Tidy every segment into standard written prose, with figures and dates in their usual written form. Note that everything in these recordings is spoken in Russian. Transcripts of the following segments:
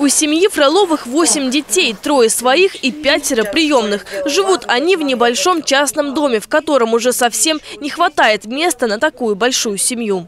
У семьи Фроловых 8 детей, 3 своих и 5 приемных. Живут они в небольшом частном доме, в котором уже совсем не хватает места на такую большую семью.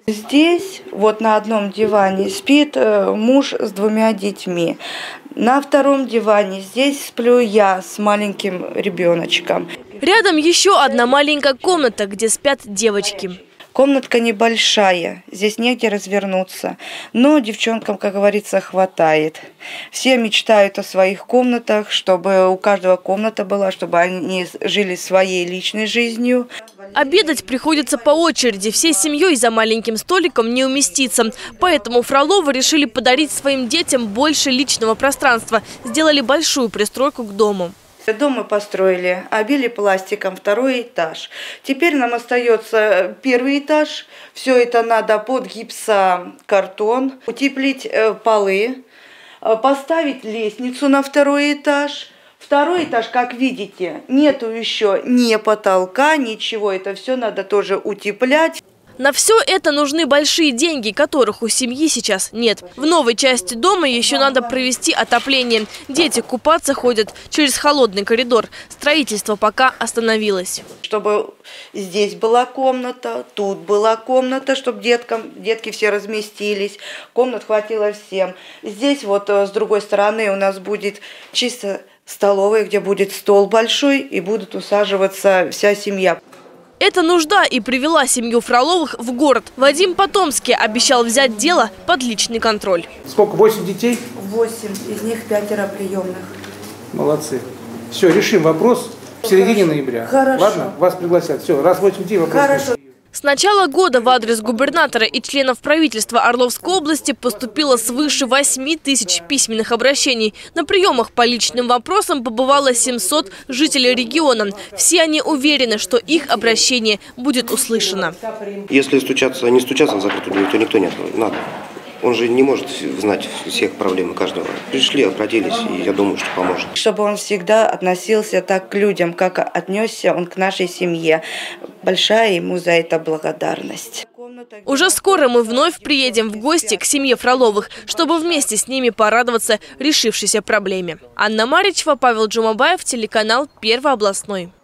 Здесь вот на одном диване спит муж с 2 детьми. На втором диване здесь сплю я с маленьким ребеночком. Рядом еще одна маленькая комната, где спят девочки. Комнатка небольшая, здесь негде развернуться, но девчонкам, как говорится, хватает. Все мечтают о своих комнатах, чтобы у каждого комната была, чтобы они жили своей личной жизнью. Обедать приходится по очереди, всей семьей за маленьким столиком не уместиться. Поэтому Фроловы решили подарить своим детям больше личного пространства, сделали большую пристройку к дому. Дом мы построили, обили пластиком 2-й этаж. Теперь нам остается 1-й этаж. Все это надо под гипсокартон, утеплить полы, поставить лестницу на 2-й этаж. 2-й этаж, как видите, нету еще ни потолка, ничего. Это все надо тоже утеплять. На все это нужны большие деньги, которых у семьи сейчас нет. В новой части дома еще надо провести отопление. Дети купаться ходят через холодный коридор. Строительство пока остановилось. Чтобы здесь была комната, тут была комната, чтобы детки все разместились. Комнат хватило всем. Здесь вот с другой стороны у нас будет чисто столовая, где будет стол большой и будут усаживаться вся семья. Эта нужда и привела семью Фроловых в город. Вадим Потомский обещал взять дело под личный контроль. Сколько? 8 детей? 8, из них 5 приемных. Молодцы. Все, решим вопрос в середине ноября. Хорошо. Ладно? Вас пригласят. Все, раз 8 детей, вопрос. Хорошо. С начала года в адрес губернатора и членов правительства Орловской области поступило свыше 8 тысяч письменных обращений. На приемах по личным вопросам побывало 700 жителей региона. Все они уверены, что их обращение будет услышано. Если не стучаться в закрытую дверь, то никто не откроет. Надо. Он же не может знать всех проблем каждого. Пришли, обратились, и я думаю, что поможет. Чтобы он всегда относился так к людям, как отнесся он к нашей семье. Большая ему за это благодарность. Уже скоро мы вновь приедем в гости к семье Фроловых, чтобы вместе с ними порадоваться решившейся проблеме. Анна Маричева, Павел Джумабаев, телеканал Первый областной.